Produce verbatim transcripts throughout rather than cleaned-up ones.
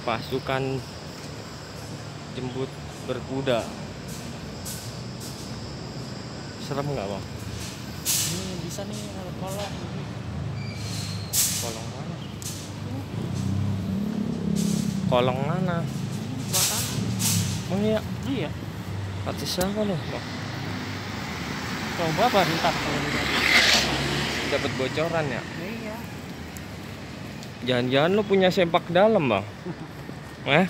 pasukan jemput berkuda. Serem nggak bang? Ini bisa nih kolong. Kolong mana? Kolong mana? Belakang. Oh iya. Iya. Kata siapa loh bang? Coba apa ntar kalau udah. Dapat bocoran ya? Iya. Jangan-jangan lu punya sepak dalam bang? Eh?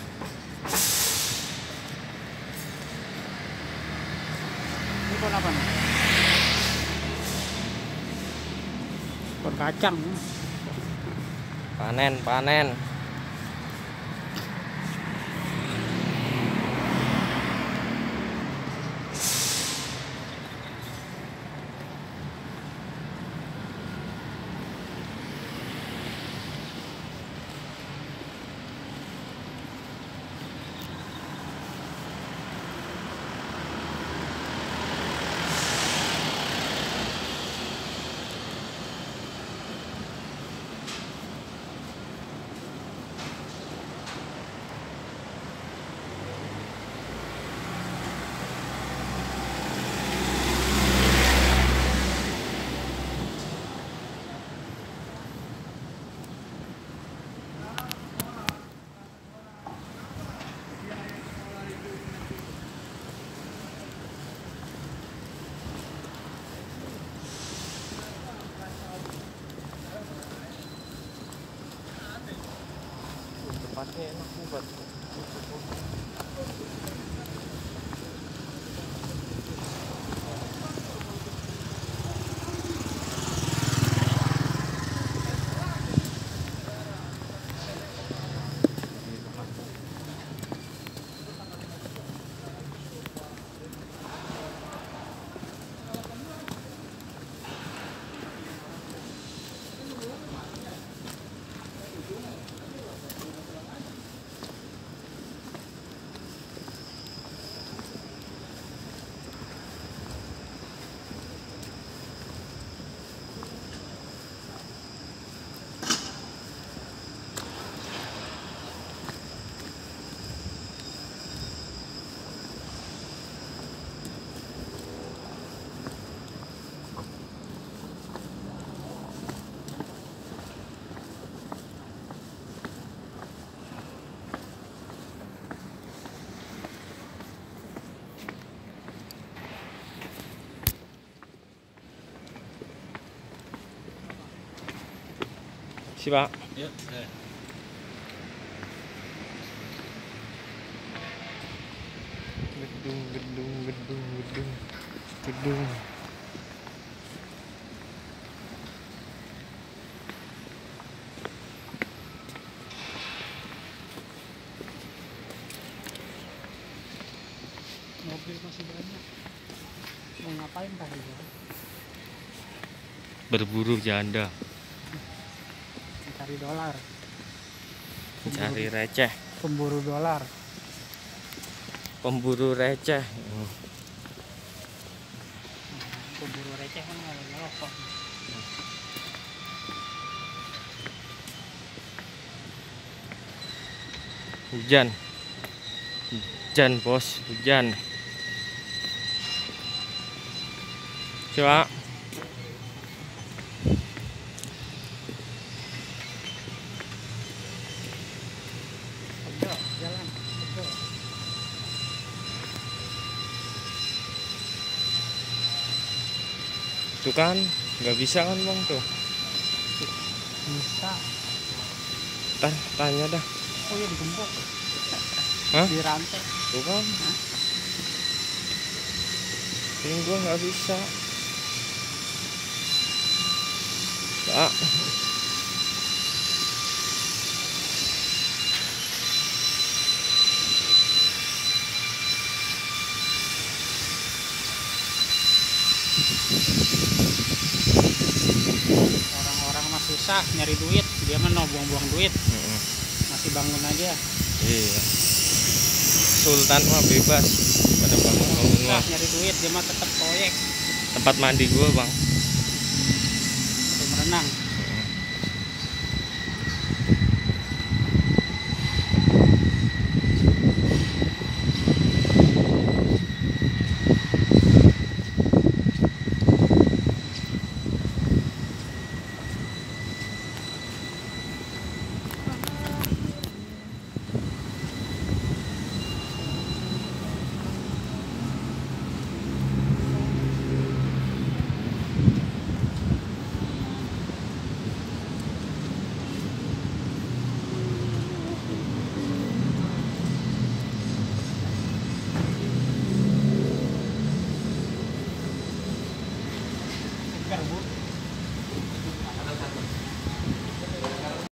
Ini kon apa nih? Kon kacang. Panen, panen. Tempatnya enak nih buat si Pak. Yuk. Eh. Gedung, gedung, gedung, gedung, gedung. Mobil masih banyak. Mau ngapain tadi ya? Berburu janda, Mencari dolar. cari receh, Pemburu dolar. pemburu receh. Pemburu receh kan nggak ngerokok. Hujan, hujan bos, hujan. Coba. Betul, jalan. Betul. Tuh kan, nggak bisa kan bang tuh. Bisa. Ntar tanya dah. Oh ya digembok. Hah? Di rantai. Tuh kan. Ini gua nggak bisa. Pak. Orang-orang mah susah nyari duit, dia mah no buang-buang duit. Mm-mm. Masih bangun aja. Iya. Sultan mah bebas pada bangun-bangun Susah mah. nyari duit, dia mah tetap proyek. Tempat mandi gua bang. Tim renang.